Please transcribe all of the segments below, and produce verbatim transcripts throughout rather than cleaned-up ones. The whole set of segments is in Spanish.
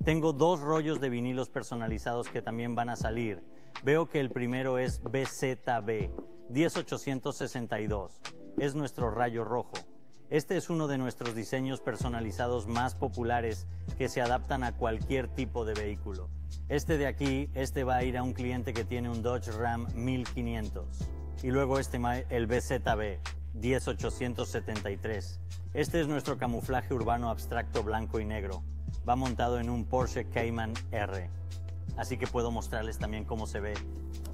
Tengo dos rollos de vinilos personalizados que también van a salir. Veo que el primero es B Z B diez ochocientos sesenta y dos. Es nuestro rayo rojo. Este es uno de nuestros diseños personalizados más populares que se adaptan a cualquier tipo de vehículo. Este de aquí, este va a ir a un cliente que tiene un Dodge Ram mil quinientos. Y luego este, el B Z B diez ochocientos setenta y tres. Este es nuestro camuflaje urbano abstracto blanco y negro. Va montado en un Porsche Cayman R. Así que puedo mostrarles también cómo se ve.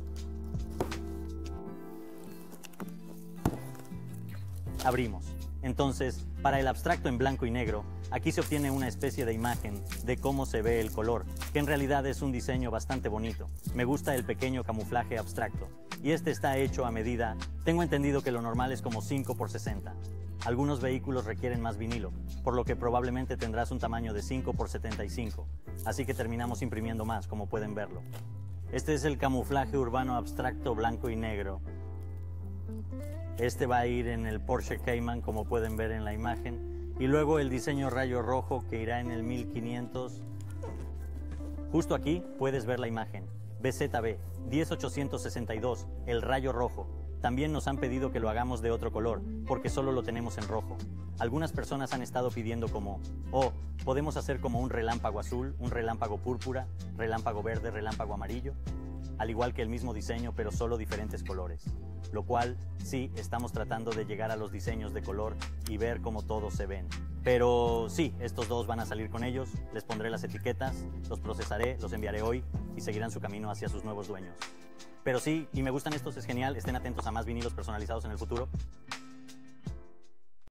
Abrimos. Entonces, para el abstracto en blanco y negro, aquí se obtiene una especie de imagen de cómo se ve el color, que en realidad es un diseño bastante bonito. Me gusta el pequeño camuflaje abstracto. Y este está hecho a medida. Tengo entendido que lo normal es como cinco por sesenta. Algunos vehículos requieren más vinilo, por lo que probablemente tendrás un tamaño de cinco por setenta y cinco. Así que terminamos imprimiendo más, como pueden verlo. Este es el camuflaje urbano abstracto blanco y negro. Este va a ir en el Porsche Cayman, como pueden ver en la imagen. Y luego el diseño rayo rojo que irá en el mil quinientos. Justo aquí puedes ver la imagen. B Z B diez ochocientos sesenta y dos, el rayo rojo. También nos han pedido que lo hagamos de otro color, porque solo lo tenemos en rojo. Algunas personas han estado pidiendo como, oh, podemos hacer como un relámpago azul, un relámpago púrpura, relámpago verde, relámpago amarillo, al igual que el mismo diseño, pero solo diferentes colores. Lo cual, sí, estamos tratando de llegar a los diseños de color y ver cómo todos se ven. Pero sí, estos dos van a salir con ellos, les pondré las etiquetas, los procesaré, los enviaré hoy y seguirán su camino hacia sus nuevos dueños. Pero sí, y me gustan estos, es genial, estén atentos a más vinilos personalizados en el futuro.